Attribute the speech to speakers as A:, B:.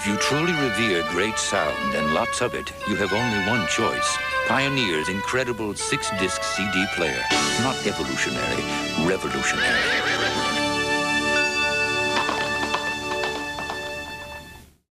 A: If you truly revere great sound and lots of it, you have only one choice. Pioneer's incredible 6-disc CD player. Not evolutionary, revolutionary.